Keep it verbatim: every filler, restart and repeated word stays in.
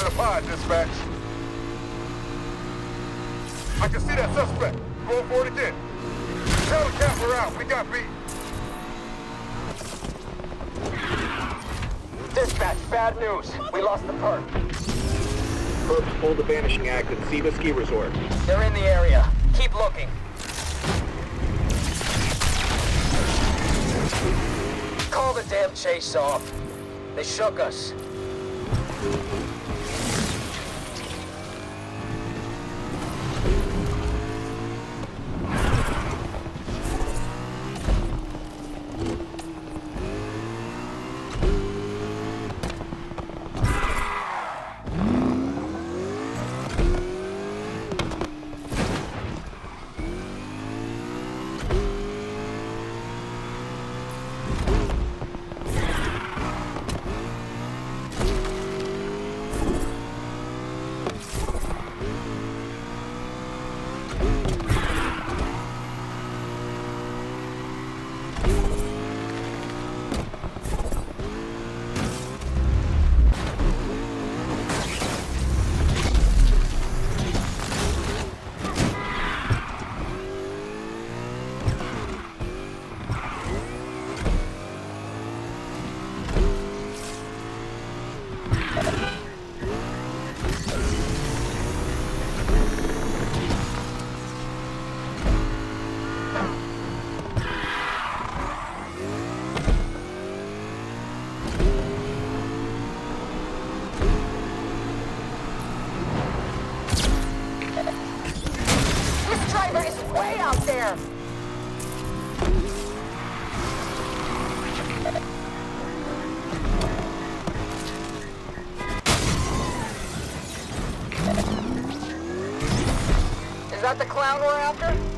to the pod, dispatch. I can see that suspect. Go for it again. Tell the cap we're out. We got beat. Dispatch, bad news. We lost the perp. Perps pulled the Vanishing Act at Siva Ski Resort. They're in the area. Keep looking. Call the damn chase off. They shook us. Way out there! Is that the clown we're after?